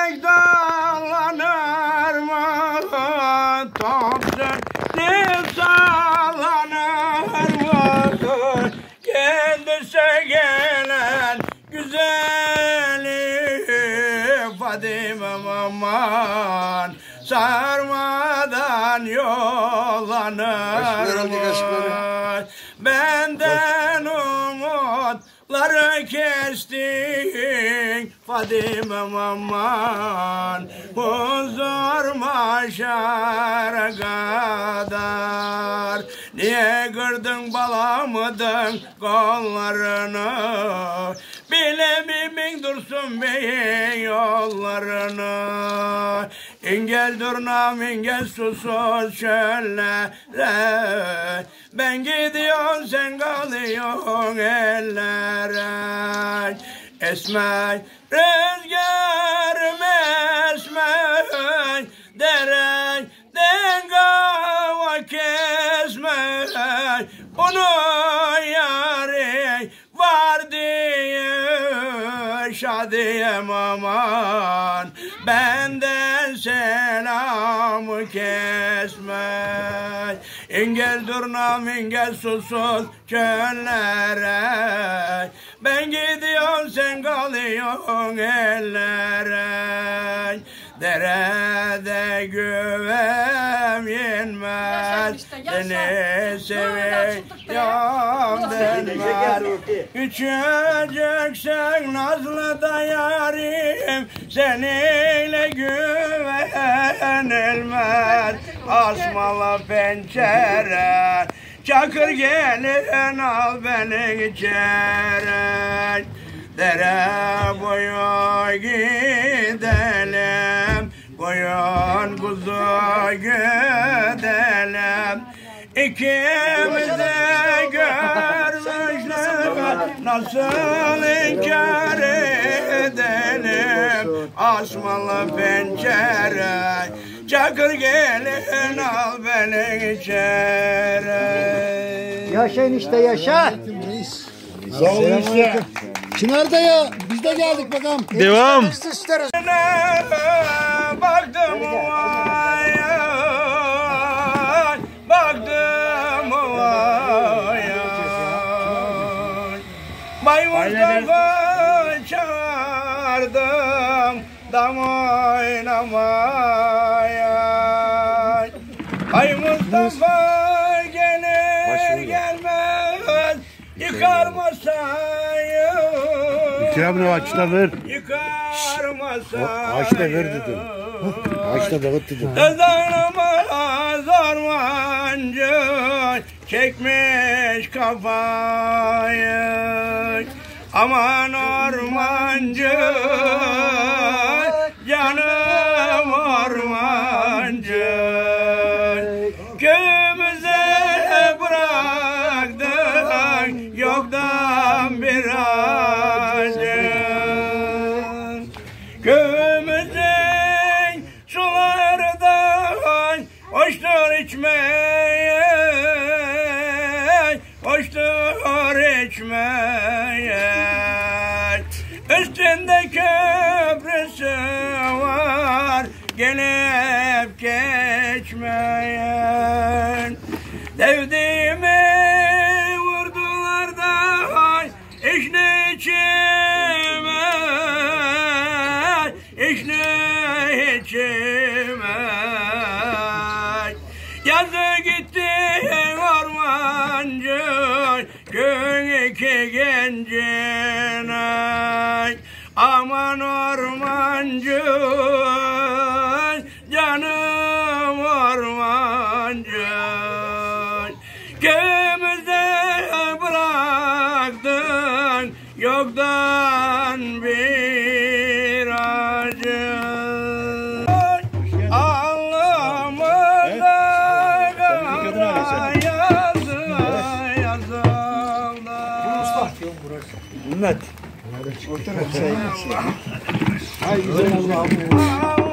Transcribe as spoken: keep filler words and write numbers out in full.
Çiçek dallanır mı? Top sürtü sallanır mı? Kendisi gelen güzeli Fadime aman sarmadan yollanır mı? Benden umutları kestin Fadime aman huzur maşara kadar. Niye kırdın balamıdın kollarını? Bilememin dursun beyin yollarını. İngel durnam ingel susuz çöllere. Ben gidiyorum sen kalıyorsun ellere. Esmek rüzgarım esmek, dereden kava kesmek. Bunu yâri var diye şadiyem aman, benden selamı kesmek. İngel durnam ingel susuz çöllere. Ben gidiyorum sen kalıyorsun ellere. Derede güvem yenmez, seni seviyorum denmez. Küçücüksen nazlı da yarim, seninle güvenilmez. Asmalı pencere, çakır gelin al beni içeri. Dere boyu gidelim, koyun kuzu gidelim. İkimiz de görmüşler, nasıl inkar edelim? Asmalı pencere, çakır gelin al beni içeri. Yaşa enişte yaşa. Sağ olun işte. Çınar da ya, biz de geldik bakalım. Devam. Baktım vay, baktım vay. Bay Mustafa çağırdım dam oynamaya. Bay Mustafa gelir gelmez yıkar masayı. İkramını açta ver. Yıkar masayı. Açta ver dedim. Açta dağıt dedim. Dezdanımaz ormancı çekmiş kafayı. Aman ormancı, canım ormancı. Köyümüze bıraktın yoktan bir acı. Köyümüzün sulardan hoştur içmeye, hoştur içmeye. Üstünde köprüsü var, gelip geçmeyen. Devdiğimi vurdular da işne içime, işne içime. Yazı gitti ormancı, gün iki gencine. Aman ormancı, canım ormancı. Köyümüzde bıraktın yoktan bir acı. Alnımızda yazı yazıldı. Ümmet. Ay güzel Allah'ım.